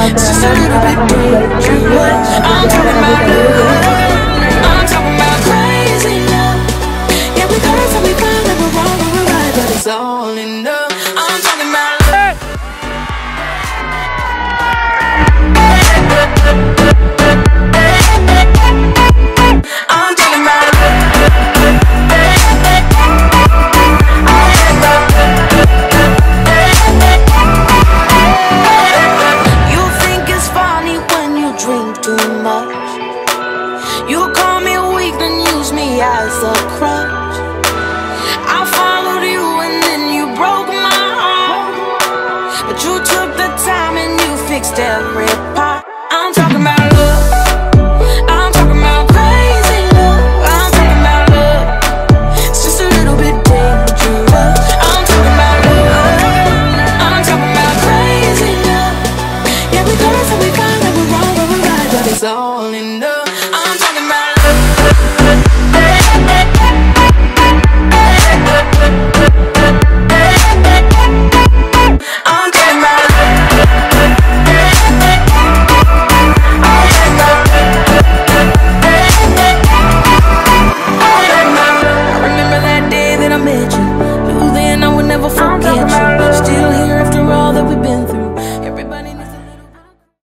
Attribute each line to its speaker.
Speaker 1: just a little bit dangerous. I'm talking about love. I'm talking about crazy love. Yeah, we curse and we cry and we're wrong and we're right, but it's all enough. I'm talking about love. I'm talking about love. You think it's funny when you drink too much. You call me weak, then use me as a crutch. I followed you and then you broke my heart, but you took the time and you fixed every part. I'm talking about